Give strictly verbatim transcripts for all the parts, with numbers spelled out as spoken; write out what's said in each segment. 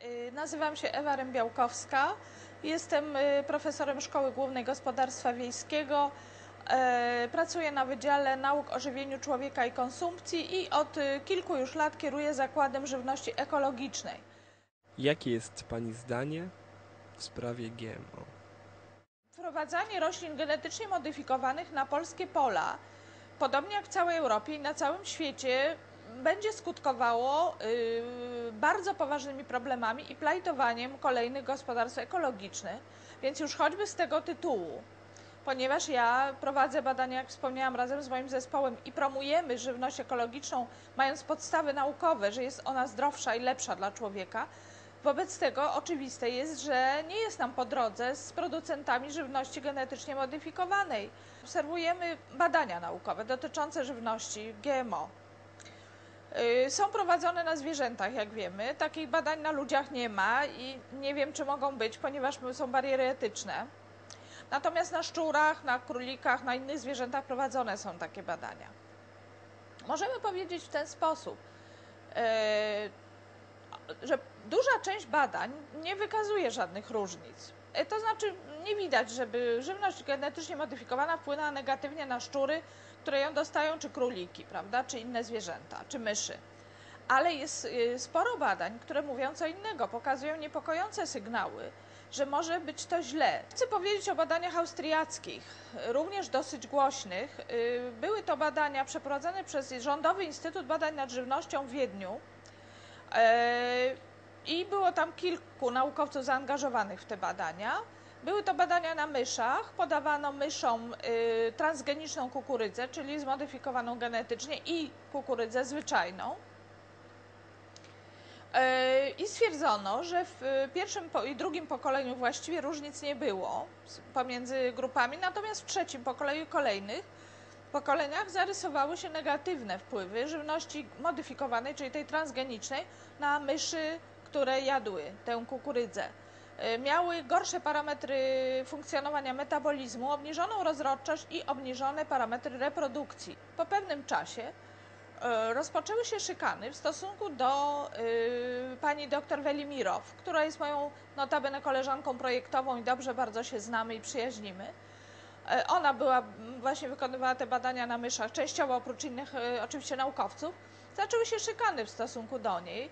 Nazywam się Ewa Rymbiałkowska, jestem profesorem Szkoły Głównej Gospodarstwa Wiejskiego, pracuję na Wydziale Nauk o Żywieniu Człowieka i Konsumpcji i od kilku już lat kieruję Zakładem Żywności Ekologicznej. Jakie jest Pani zdanie w sprawie G M O? Wprowadzanie roślin genetycznie modyfikowanych na polskie pola, podobnie jak w całej Europie i na całym świecie, będzie skutkowało yy, bardzo poważnymi problemami i plajtowaniem kolejnych gospodarstw ekologicznych, więc już choćby z tego tytułu, ponieważ ja prowadzę badania, jak wspomniałam, razem z moim zespołem i promujemy żywność ekologiczną, mając podstawy naukowe, że jest ona zdrowsza i lepsza dla człowieka. Wobec tego oczywiste jest, że nie jest nam po drodze z producentami żywności genetycznie modyfikowanej. Obserwujemy badania naukowe dotyczące żywności G M O. Są prowadzone na zwierzętach, jak wiemy. Takich badań na ludziach nie ma i nie wiem, czy mogą być, ponieważ są bariery etyczne. Natomiast na szczurach, na królikach, na innych zwierzętach prowadzone są takie badania. Możemy powiedzieć w ten sposób, że duża część badań nie wykazuje żadnych różnic. To znaczy nie widać, żeby żywność genetycznie modyfikowana wpłynęła negatywnie na szczury, które ją dostają, czy króliki, prawda, czy inne zwierzęta, czy myszy. Ale jest sporo badań, które mówią co innego, pokazują niepokojące sygnały, że może być to źle. Chcę powiedzieć o badaniach austriackich, również dosyć głośnych. Były to badania przeprowadzone przez Rządowy Instytut Badań nad Żywnością w Wiedniu i było tam kilku naukowców zaangażowanych w te badania. Były to badania na myszach, podawano myszom y, transgeniczną kukurydzę, czyli zmodyfikowaną genetycznie, i kukurydzę zwyczajną. Y, I stwierdzono, że w pierwszym i drugim pokoleniu właściwie różnic nie było pomiędzy grupami, natomiast w trzecim pokoleniu i kolejnych pokoleniach zarysowały się negatywne wpływy żywności modyfikowanej, czyli tej transgenicznej, na myszy, które jadły tę kukurydzę. Miały gorsze parametry funkcjonowania metabolizmu, obniżoną rozrodczość i obniżone parametry reprodukcji. Po pewnym czasie rozpoczęły się szykany w stosunku do y, pani dr Welimirow, która jest moją notabene koleżanką projektową i dobrze bardzo się znamy i przyjaźnimy. Ona była, właśnie wykonywała te badania na myszach, częściowo oprócz innych y, oczywiście naukowców. Zaczęły się szykany w stosunku do niej.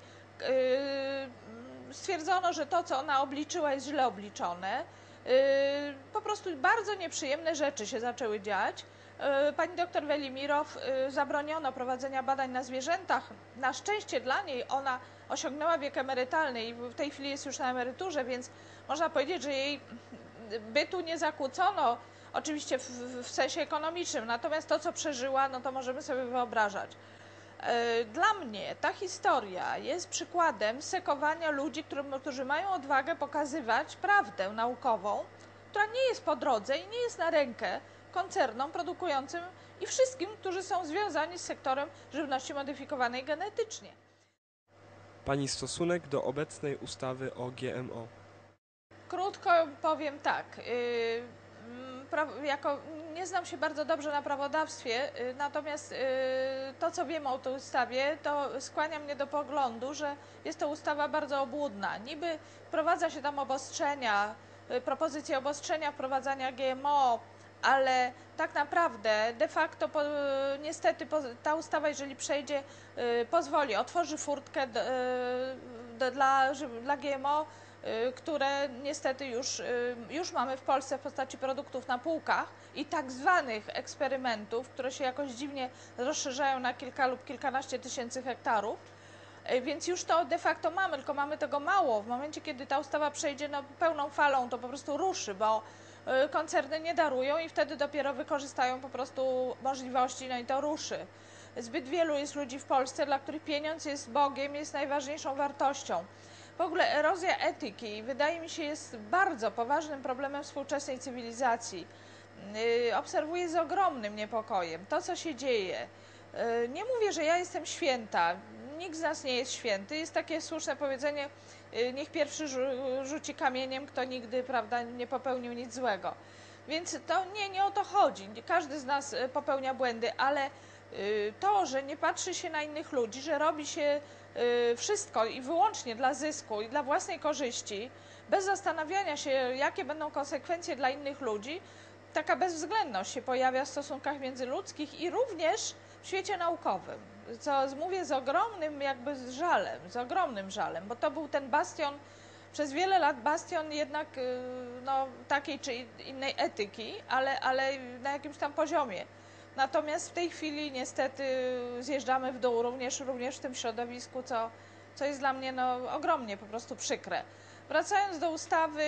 Y, stwierdzono, że to, co ona obliczyła, jest źle obliczone. Y, po prostu bardzo nieprzyjemne rzeczy się zaczęły dziać. Y, pani dr Welimirow y, zabroniono prowadzenia badań na zwierzętach. Na szczęście dla niej ona osiągnęła wiek emerytalny i w tej chwili jest już na emeryturze, więc można powiedzieć, że jej bytu nie zakłócono, oczywiście w, w sensie ekonomicznym, natomiast to, co przeżyła, no to możemy sobie wyobrażać. Dla mnie ta historia jest przykładem sekowania ludzi, którzy mają odwagę pokazywać prawdę naukową, która nie jest po drodze i nie jest na rękę koncernom produkującym i wszystkim, którzy są związani z sektorem żywności modyfikowanej genetycznie. Pani stosunek do obecnej ustawy o G M O? Krótko powiem tak. Jako, nie znam się bardzo dobrze na prawodawstwie, natomiast to, co wiem o tej ustawie, to skłania mnie do poglądu, że jest to ustawa bardzo obłudna. Niby wprowadza się tam obostrzenia, propozycje obostrzenia wprowadzania G M O, ale tak naprawdę de facto po, niestety ta ustawa, jeżeli przejdzie, pozwoli, otworzy furtkę do, do, dla, dla G M O, które niestety już, już mamy w Polsce w postaci produktów na półkach i tak zwanych eksperymentów, które się jakoś dziwnie rozszerzają na kilka lub kilkanaście tysięcy hektarów. Więc już to de facto mamy, tylko mamy tego mało. W momencie, kiedy ta ustawa przejdzie no, pełną falą, to po prostu ruszy, bo koncerny nie darują i wtedy dopiero wykorzystają po prostu możliwości, no i to ruszy. Zbyt wielu jest ludzi w Polsce, dla których pieniądz jest Bogiem, jest najważniejszą wartością. W ogóle erozja etyki, wydaje mi się, jest bardzo poważnym problemem współczesnej cywilizacji. Yy, obserwuję z ogromnym niepokojem to, co się dzieje. Yy, nie mówię, że ja jestem święta, nikt z nas nie jest święty. Jest takie słuszne powiedzenie, yy, niech pierwszy rzu rzuci kamieniem, kto nigdy, prawda, nie popełnił nic złego. Więc to nie, nie o to chodzi. Każdy z nas popełnia błędy, ale Y, To, że nie patrzy się na innych ludzi, że robi się y, wszystko i wyłącznie dla zysku i dla własnej korzyści, bez zastanawiania się, jakie będą konsekwencje dla innych ludzi, taka bezwzględność się pojawia w stosunkach międzyludzkich i również w świecie naukowym, co mówię z ogromnym jakby z żalem, z ogromnym żalem, bo to był ten bastion, przez wiele lat bastion jednak no, takiej czy innej etyki, ale, ale na jakimś tam poziomie. Natomiast w tej chwili niestety zjeżdżamy w dół również, również w tym środowisku, co, co jest dla mnie no, ogromnie po prostu przykre. Wracając do ustawy,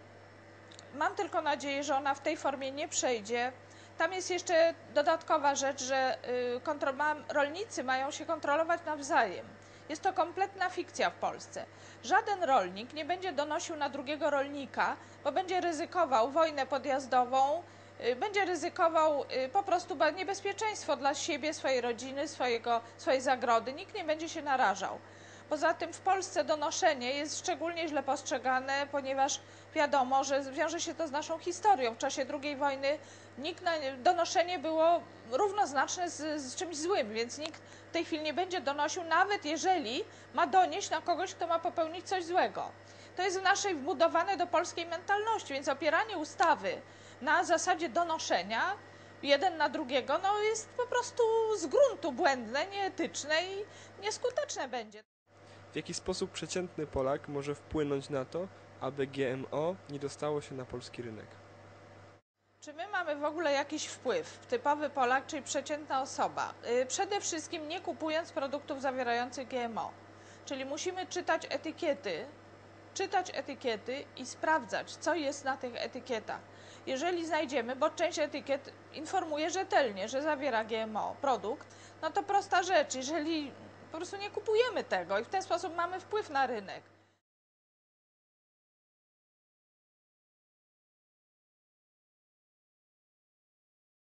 mam tylko nadzieję, że ona w tej formie nie przejdzie. Tam jest jeszcze dodatkowa rzecz, że rolnicy mają się kontrolować nawzajem. Jest to kompletna fikcja w Polsce. Żaden rolnik nie będzie donosił na drugiego rolnika, bo będzie ryzykował wojnę podjazdową, będzie ryzykował po prostu niebezpieczeństwo dla siebie, swojej rodziny, swojego, swojej zagrody. Nikt nie będzie się narażał. Poza tym w Polsce donoszenie jest szczególnie źle postrzegane, ponieważ wiadomo, że wiąże się to z naszą historią. W czasie drugiej wojny nikt na, donoszenie było równoznaczne z, z czymś złym, więc nikt w tej chwili nie będzie donosił, nawet jeżeli ma donieść na kogoś, kto ma popełnić coś złego. To jest w naszej wbudowane do polskiej mentalności, więc opieranie ustawy na zasadzie donoszenia jeden na drugiego no jest po prostu z gruntu błędne, nieetyczne i nieskuteczne będzie. W jaki sposób przeciętny Polak może wpłynąć na to, aby G M O nie dostało się na polski rynek? Czy my mamy w ogóle jakiś wpływ? Typowy Polak, czyli przeciętna osoba. Przede wszystkim nie kupując produktów zawierających G M O. Czyli musimy czytać etykiety, czytać etykiety i sprawdzać, co jest na tych etykietach. Jeżeli znajdziemy, bo część etykiet informuje rzetelnie, że zawiera G M O produkt, no to prosta rzecz, jeżeli po prostu nie kupujemy tego i w ten sposób mamy wpływ na rynek.